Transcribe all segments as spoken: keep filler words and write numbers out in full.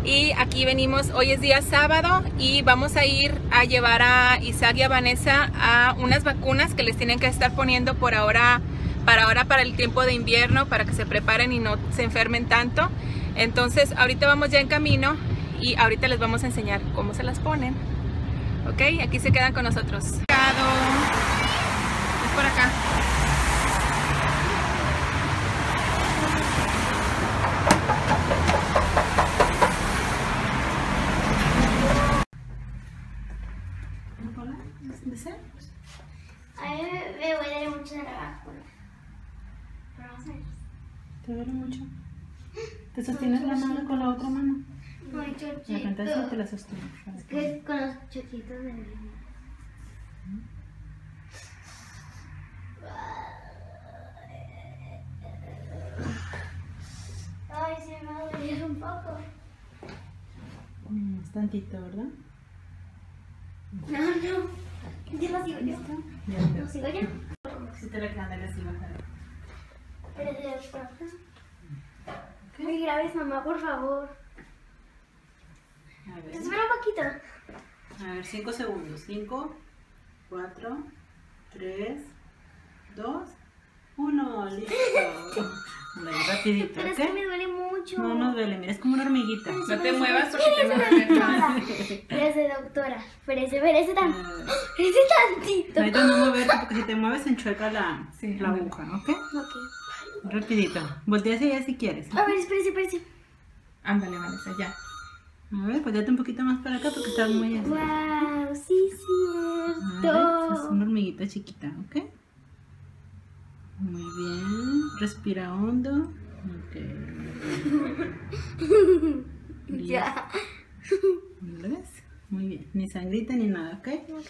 Y aquí venimos, hoy es día sábado y vamos a ir a llevar a Isaac y a Vanessa a unas vacunas que les tienen que estar poniendo por ahora, para ahora para el tiempo de invierno, para que se preparen y no se enfermen tanto. Entonces ahorita vamos ya en camino y ahorita les vamos a enseñar cómo se las ponen. Ok, aquí se quedan con nosotros. Es por acá. A mí me duele mucho la vacuna. Pero vamos a ver. ¿Te duele mucho? ¿Te sostienes la mano con la otra mano? Muy chochito. La pantalla te la sostiene. Es que con los chochitos de mi. Ay, se me va a doler un poco. Es tantito, ¿verdad? No, no. ¿Qué lo sigo yo? Ya ¿Lo sigo yo? Si te reclaman así, bajar. Pero de doctor. Muy graves, mamá, por favor. A ver. Espera un poquito. A ver, cinco segundos. cinco, cuatro, tres, dos, uno. Listo. Dale, rapidito, Pero ¿ok? es que me duele mucho. No, no duele. Mira, es como una hormiguita. No te muevas porque te Espérese, doctora. Espérese, doctora. Espérese, espérese tan- espérese tantito. Ahorita no moverte porque si te mueves se enchueca la, Sí, la ándale. aguja, ¿ok? Ok. Rapidito. Voltea hacia allá si quieres. A ver, espérese, espérese. Ándale, Vanessa, ya. A ver, volteate un poquito más para acá porque estás muy así. Wow, sí, A ver, es cierto. una hormiguita chiquita, ¿ok? Muy bien. Respira hondo. Ok. Ya. ¿Lo ves? Muy bien. Ni sangrita ni nada, ¿ok? Ok.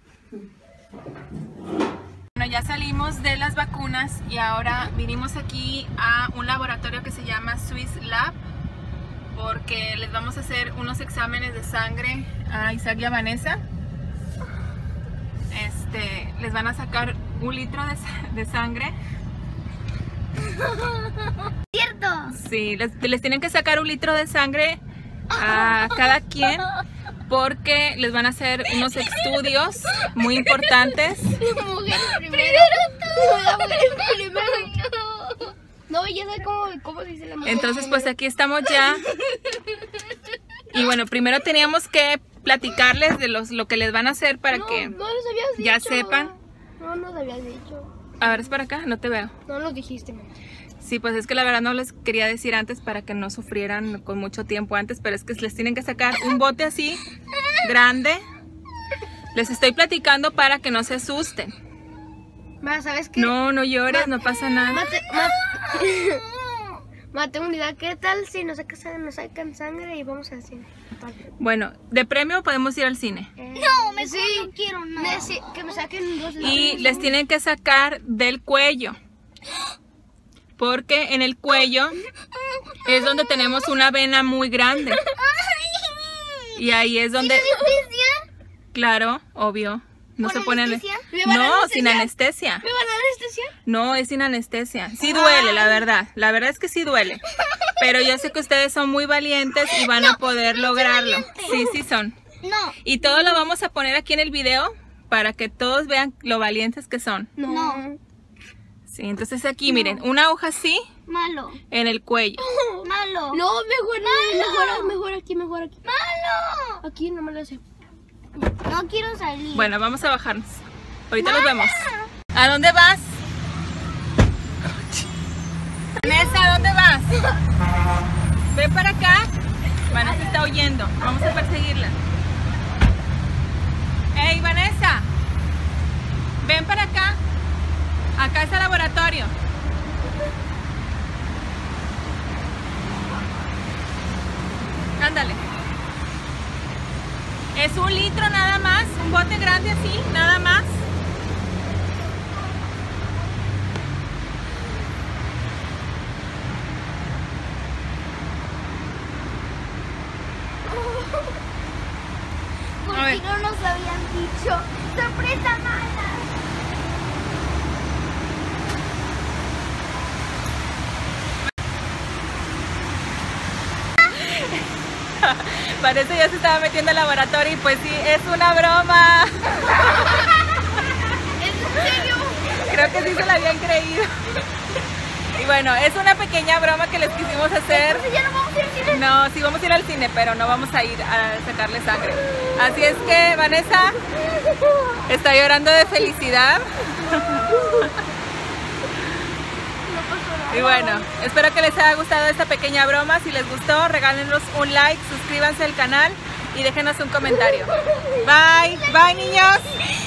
Bueno, ya salimos de las vacunas y ahora vinimos aquí a un laboratorio que se llama Swiss Lab porque les vamos a hacer unos exámenes de sangre a Isaac y a Vanessa. Este, les van a sacar un litro de, de sangre. ¿Cierto? Sí, les, les tienen que sacar un litro de sangre a cada quien porque les van a hacer unos estudios muy importantes. Mujer primero. La mujer primero. No. No, ya sé cómo, cómo se dice la mujer. Entonces pues aquí estamos ya. Y bueno, primero teníamos que platicarles de los, lo que les van a hacer para no, que no los habías ya dicho. sepan. No, no los habías dicho. A ver, es para acá, no te veo. No los dijiste, mamá. Sí, pues es que la verdad no les quería decir antes para que no sufrieran con mucho tiempo antes, pero es que les tienen que sacar un bote así, grande. Les estoy platicando para que no se asusten. Ma, ¿sabes qué? No, no llores, no pasa nada. Mate, mate. Ma, tengo una idea. ¿Qué tal si nos sacan, nos sacan sangre y vamos al cine? Bueno, de premio podemos ir al cine. Eh, no, me sí, no quiero nada. Sí, que me saquen dos Y les tienen que sacar del cuello. Porque en el cuello es donde tenemos una vena muy grande. Y ahí es donde... Claro, obvio. No se pone anestesia? ¿Me van a No, anestesiar? sin anestesia. ¿Me van a anestesiar? No, es sin anestesia. Sí duele, la verdad. La verdad es que sí duele. Pero yo sé que ustedes son muy valientes y van a poder lograrlo. Sí, sí son. No. Y todo lo vamos a poner aquí en el video para que todos vean lo valientes que son. No. Sí, entonces aquí miren, una hoja así Malo. en el cuello. Malo. No, mejor, mejor, mejor aquí, mejor aquí. Malo. Aquí no me lo sé. No quiero salir. Bueno, vamos a bajarnos. Ahorita nos vemos. ¿A dónde vas? Vanessa, ¿a dónde vas? Ven para acá. Vanessa está huyendo. Vamos a perseguirla. ¡Ey, Vanessa! Ven para acá. Acá está el laboratorio. Ándale. Es un litro nada más, un bote grande así, nada más. ¿Por A qué ver. no nos habían dicho? ¡Sorpresa mala! Vanessa ya se estaba metiendo al laboratorio y pues sí, es una broma. ¿Es en serio? Creo que sí se la habían creído. Y bueno, es una pequeña broma que les quisimos hacer. Entonces ya no vamos a ir al cine. No, sí vamos a ir al cine, pero no vamos a ir a sacarle sangre. Así es que Vanessa está llorando de felicidad. Y bueno, espero que les haya gustado esta pequeña broma. Si les gustó, regálenos un like, suscríbanse al canal y déjenos un comentario. Bye, bye niños.